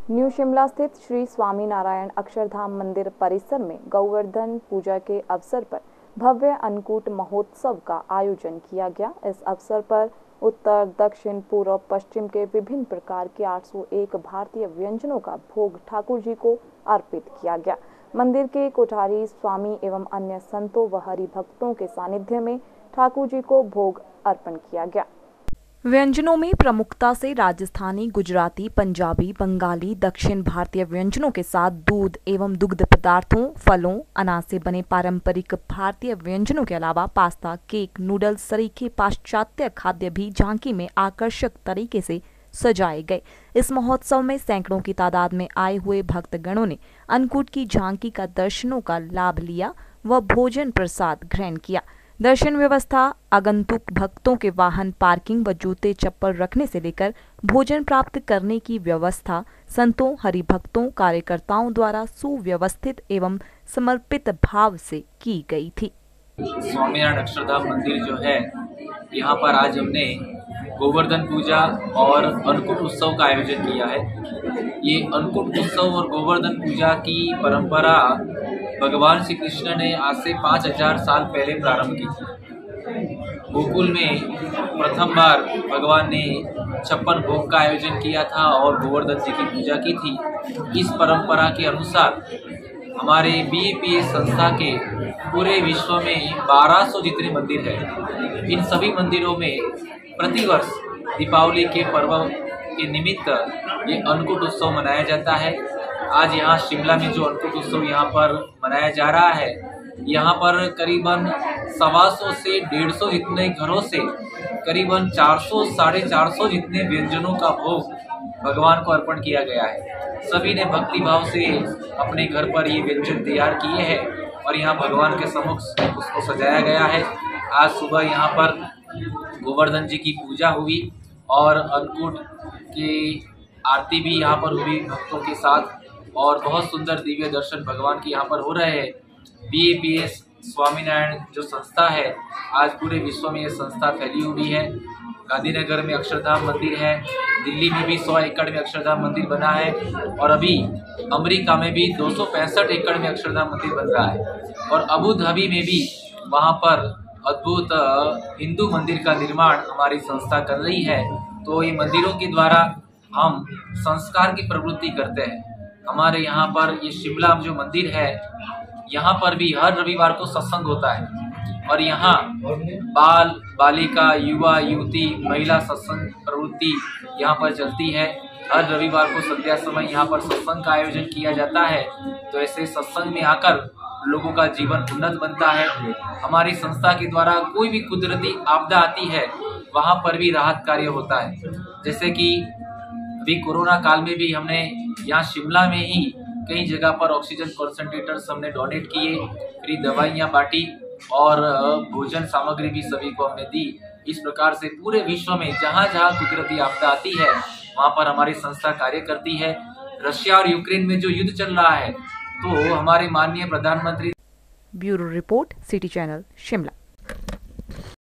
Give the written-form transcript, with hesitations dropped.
New Shimla स्थित श्री स्वामीनारायण अक्षरधाम मंदिर परिसर में गोवर्धन पूजा के अवसर पर भव्य अन्नकूट महोत्सव का आयोजन किया गया। इस अवसर पर उत्तर, दक्षिण, पूर्व, पश्चिम के विभिन्न प्रकार के 801 भारतीय व्यंजनों का भोग ठाकुर जी को अर्पित किया गया। मंदिर के कोठारी, स्वामी एवं अन्य संतों व हरि भक्तों के सानिध्य में ठाकुर जी को भोग अर्पण किया गया। व्यंजनों में प्रमुखता से राजस्थानी, गुजराती, पंजाबी, बंगाली, दक्षिण भारतीय व्यंजनों के साथ दूध एवं दुग्ध पदार्थों, फलों, अनाज से बने पारंपरिक भारतीय व्यंजनों के अलावा पास्ता, केक, नूडल्स सरीखे पाश्चात्य खाद्य भी झांकी में आकर्षक तरीके से सजाए गए। इस महोत्सव में सैकड़ों की तादाद में आए हुए भक्तगणों ने अन्नकूट की झांकी का दर्शनों का लाभ लिया व भोजन प्रसाद ग्रहण किया। दर्शन व्यवस्था, आगंतुक भक्तों के वाहन पार्किंग व जूते चप्पल रखने से लेकर भोजन प्राप्त करने की व्यवस्था संतों, हरिभक्तों, कार्यकर्ताओं द्वारा सुव्यवस्थित एवं समर्पित भाव से की गई थी। स्वामीनारायण अक्षरधाम मंदिर जो है, यहाँ पर आज हमने गोवर्धन पूजा और अन्नकूट उत्सव का आयोजन किया है। ये अन्नकूट उत्सव और गोवर्धन पूजा की परंपरा भगवान श्री कृष्ण ने आज से 5000 साल पहले प्रारंभ की थी। गोकुल में प्रथम बार भगवान ने 56 भोग का आयोजन किया था और गोवर्धन जी की पूजा की थी। इस परंपरा के अनुसार हमारे BAPS संस्था के पूरे विश्व में 1200 जितने मंदिर हैं। इन सभी मंदिरों में प्रतिवर्ष दीपावली के पर्व के निमित्त ये अन्नकूट उत्सव मनाया जाता है। आज यहाँ शिमला में जो अन्नकूट उत्सव यहाँ पर मनाया जा रहा है, यहाँ पर करीबन 125 से 150 जितने घरों से करीबन 400 साढ़े 400 जितने व्यंजनों का भोग भगवान को अर्पण किया गया है। सभी ने भक्ति भाव से अपने घर पर ये व्यंजन तैयार किए हैं और यहाँ भगवान के सम्मुख उसको सजाया गया है। आज सुबह यहाँ पर गोवर्धन जी की पूजा हुई और अन्नकूट की आरती भी यहाँ पर हुई भक्तों के साथ और बहुत सुंदर दिव्य दर्शन भगवान के यहाँ पर हो रहे हैं। BAPS स्वामीनारायण जो संस्था है, आज पूरे विश्व में ये संस्था फैली हुई है। गांधीनगर में अक्षरधाम मंदिर है, दिल्ली में भी 100 एकड़ में अक्षरधाम मंदिर बना है और अभी अमेरिका में भी 265 एकड़ में अक्षरधाम मंदिर बन रहा है और अबू धाबी में भी वहाँ पर अद्भुत हिंदू मंदिर का निर्माण हमारी संस्था कर रही है। तो ये मंदिरों के द्वारा हम संस्कार की प्रवृत्ति करते हैं। हमारे यहाँ पर ये शिमला जो मंदिर है, यहाँ पर भी हर रविवार को सत्संग होता है और यहाँ बाल बालिका, युवा युवती, महिला सत्संग प्रवृत्ति यहाँ पर चलती है। हर रविवार को संध्या समय यहाँ पर सत्संग का आयोजन किया जाता है। तो ऐसे सत्संग में आकर लोगों का जीवन उन्नत बनता है। हमारी संस्था के द्वारा कोई भी कुदरती आपदा आती है, वहाँ पर भी राहत कार्य होता है। जैसे कि अभी कोरोना काल में भी हमने यहाँ शिमला में ही कई जगह पर ऑक्सीजन कॉन्सेंट्रेटर्स हमने डोनेट किए, फ्री दवाइयाँ बांटी और भोजन सामग्री भी सभी को हमने दी। इस प्रकार से पूरे विश्व में जहाँ जहाँ कुदरती आपदा आती है, वहाँ पर हमारी संस्था कार्य करती है। रशिया और यूक्रेन में जो युद्ध चल रहा है, तो हमारे माननीय प्रधानमंत्री। Bureau report, city channel, Shimla.